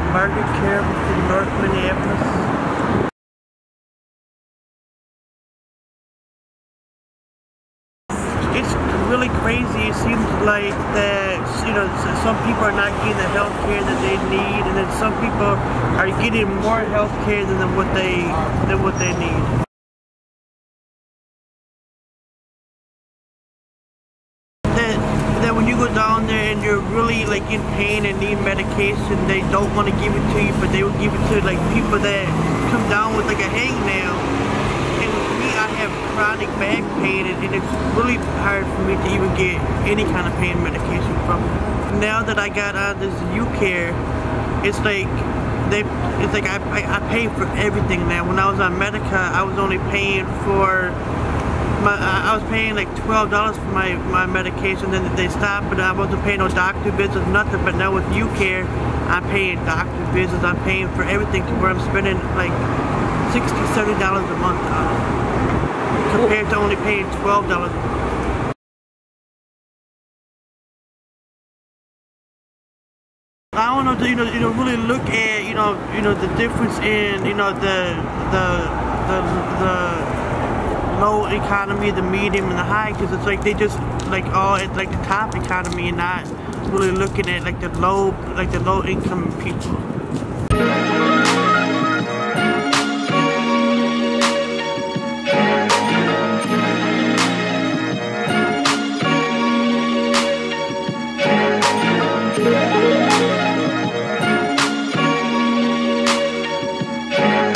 Margaret Care from North Minneapolis. It's really crazy. It seems like that, some people are not getting the health care that they need, and then some people are getting more health care than what they need. That when you go down there and you're really like in pain and need medication, they don't want to give it to you, but they will give it to like people that come down with like a hangnail. And with me, I have chronic back pain, and it's really hard for me to even get any kind of pain medication from them. Now that I got on this UCare, it's like I pay for everything now. When I was on Medica, I was only paying for I was paying like $12 for my medication, then they stopped, but I wasn't paying no doctor visits, nothing. But now with UCare, I'm paying doctor visits, I'm paying for everything, to where I'm spending like $60, $70 a month on it, compared to only paying $12 a month. I don't know, really look at, the difference in, the low economy, the medium, and the high, because it's like they just like all at like the top economy and not really looking at like the low income people.